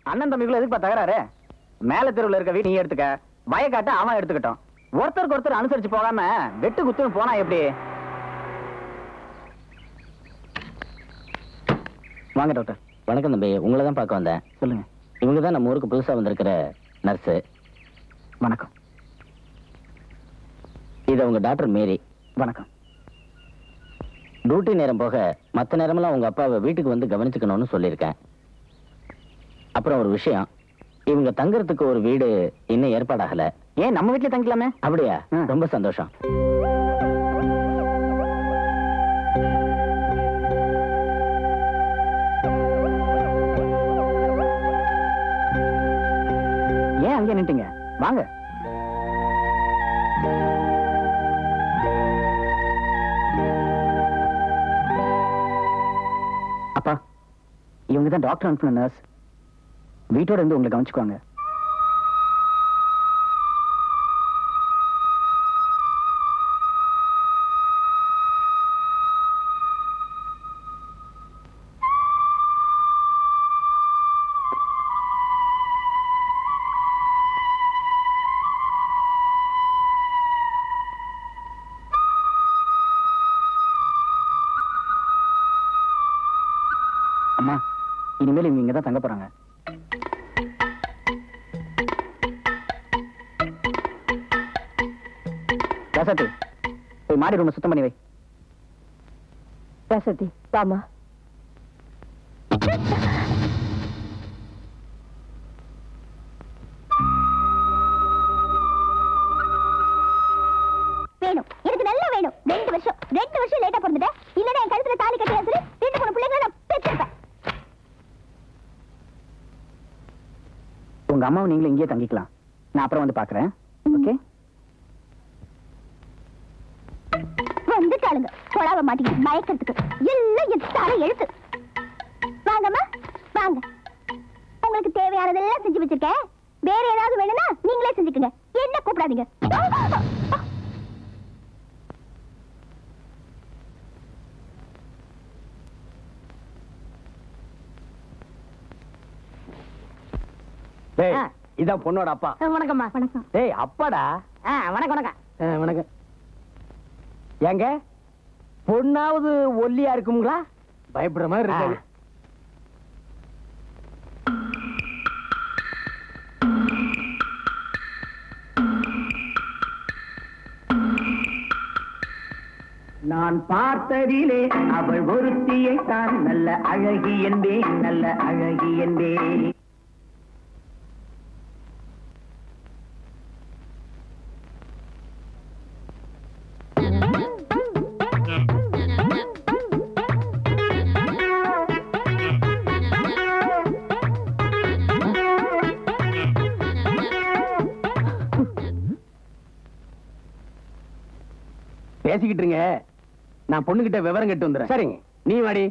அண்ணன் தம்பிக்குள்ள எதுக்கு தகராறு? மேல தெருவுல இருக்க வீடு நீ எடுத்துக்க, வயக்காட்ட அவன் எடுத்துக்கிட்டோம். ஒருத்தருக்கு ஒருத்தர் அனுசரிச்சு போகாம வெட்டு குத்துன்னு போனா எப்படி? வாங்க டாக்டர். வணக்கம் தம்பி, உங்களை தான் பார்க்க வந்தேன். சொல்லுங்க. இவங்க தான் நம்ம ஊருக்கு புதுசா வந்திருக்கிற நர்ஸு. வணக்கம். இது உங்க டாக்டர் மேரி. வணக்கம். டியூட்டி நேரம் போக மற்ற நேரமெல்லாம் உங்க அப்பாவை வீட்டுக்கு வந்து கவனிச்சுக்கணும்னு சொல்லியிருக்கேன். அப்புறம் ஒரு விஷயம், இவங்க தங்குறதுக்கு ஒரு வீடு இன்னும் ஏற்பாடாகல. ஏன் நம்ம வீட்டுல தங்கிக்கலாமே? அப்படியா? ரொம்ப சந்தோஷம். ஏன் அங்கே நின்ட்டீங்க? வாங்க. அப்பா, இவங்க தான் டாக்டர் அனுப்பின நர்ஸ். வீட்டோட இருந்து உங்களை கவனிச்சுக்குவாங்க. அம்மா, இனிமேல் இவங்க இங்கதான் தங்க போறாங்க. ரசதி, போய் மாடி ரூம் சுத்தம் பண்ணி வை. ரசதி, வாமா. வேணும், எனக்கு நல்லா வேணும். 2 வருஷம் லேட்டா பிறந்துட்டேன். இல்லன்னா என் கழுத்துல தாலி கட்டி சரி 2 பிள்ளைங்களை நான் பெற்றிருப்பேன். உங்க அம்மாவும் நீங்களும் இங்கேயே தங்கிக்கலாம். நான் அப்புறம் வந்து பாக்குறேன். ஓகே? வந்துட்டாளுங்க கொடாவ மாட்டிக்கிட்டு மயக்கிறதுக்கு. எல்லாம் எத்தால எழுத்து. வாங்கம்மா வாங்க. உங்களுக்கு தேவையானதெல்லாம் செஞ்சு வச்சிருக்கேன். வேற ஏதாவது வேணும்னா நீங்களே செஞ்சுக்குங்க. என்ன கூப்பிடாதீங்க. இதான் பொண்ணோட அப்பா. வணக்கம்மா. வணக்கம். டேய் அப்பாடா. வணக்கம் வணக்கம். வணக்கம். ஏங்க பொண்ணாவது ஒல்லியா இருக்குங்களா? பயப்படுற மாதிரி இருக்காது. நான் பார்த்ததிலே அவள் ஒருத்தியை தான் நல்ல அழகி என்பேன், நல்ல அழகி என்பேன். பேசிக்கிட்டு இருங்க, நான் பொண்ணுகிட்ட விவரம் கேட்டு வந்துடுறேன். சரிங்க, நீ வாடி.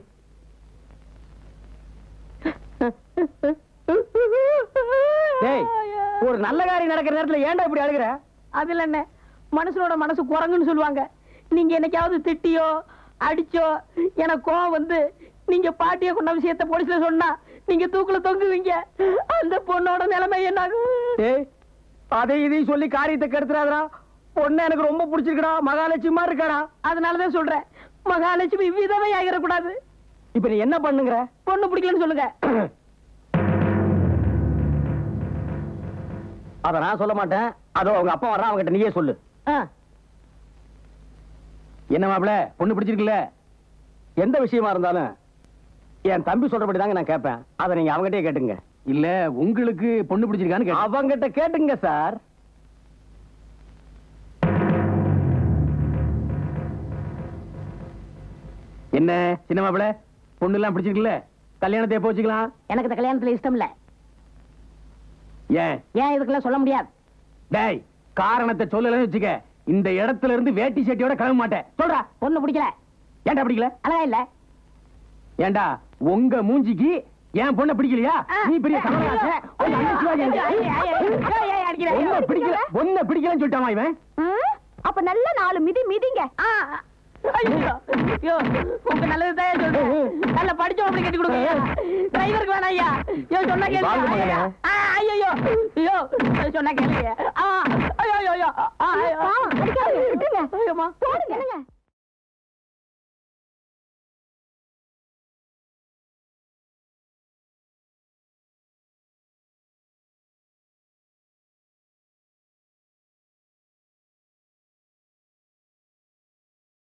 டேய், ஒரு நல்ல காரியம் நடக்கிற நேரத்துல ஏன்டா இப்படி அழுகுற? அதுல என்ன, மனுஷனோட மனசு குரங்குன்னு சொல்லுவாங்க. நீங்க என்னைக்காவது திட்டியோ அடிச்சோ எனக்கு கோவம் வந்து நீங்க பாட்டிய கொண்ட விஷயத்த போலீஸ்ல சொன்னா நீங்க தூக்குல தொங்குவீங்க. அந்த பொண்ணோட நிலைமை என்ன? டேய், அதை இதையும் சொல்லி காரியத்தை கெடுத்துறாதடா. பொண்ணு எனக்கு ரொம்ப பிடிச்சிருக்கடா, மகாலட்சுமி மாதிரி இருக்காடா. அதனாலதான் சொல்றேன், மகாலட்சுமி விதவை ஆகிடக்கூடாது. இப்ப நீ என்ன பண்ணுங்கிற? பொண்ணு பிடிக்கலன்னு சொல்லுங்க. அத நான் சொல்ல மாட்டேன். அதோ அவங்க அப்பா வர்றான், அவங்ககிட்ட நீயே சொல்லு. என்ன மாப்பிள, பொண்ணு பிடிச்சிருக்குல்ல? எந்த விஷயமா இருந்தாலும் என் தம்பி சொல்றபடி தாங்க நான் கேட்பேன். அதை நீங்க அவங்ககிட்டயே கேட்டுங்க. இல்ல உங்களுக்கு பொண்ணு பிடிச்சிருக்கான்னு அவங்கிட்ட கேட்டுங்க சார். என்ன சின்ன மாப்பிள, பொண்ணு எல்லாம் பிடிச்சிருக்குல்ல? கல்யாணத்தை எப்போ வச்சுக்கலாம்? எனக்கு இந்த கல்யாணத்துல இஷ்டம் இல்ல. ஏன் இதுக்கெல்லாம் சொல்ல முடியாது. டேய், காரணத்தை சொல்லலன்னு வச்சுக்க, இந்த இடத்துல இருந்து வேட்டி சட்டியோட கிளம்ப மாட்டேன். சொல்றா. பொண்ணு பிடிக்கல. ஏன்டா பிடிக்கல? அழகா இல்ல. ஏண்டா உங்க மூஞ்சிக்கு ஏன் பொண்ண பிடிக்கலையா? நீ பெரிய கமலஹாசன். ஒன்ன பிடிக்கலன்னு சொல்லிட்டாமா இவன்? அப்ப நல்ல 4 மிதி மிதிங்க. ஐயோ ஐயோ உங்க நல்லதுதான் சொல்றேன். நல்ல படிச்ச அப்படி கட்டி கொடுங்க டிரைவருக்கு வேணாம் ஐயா. ஐயோ சொன்னா கேளுங்க. ஐயோ ஐயோ சொன்னா கேளுங்க. ஐயோ ஐயோ ஐயோ ஐயோ ஐயோ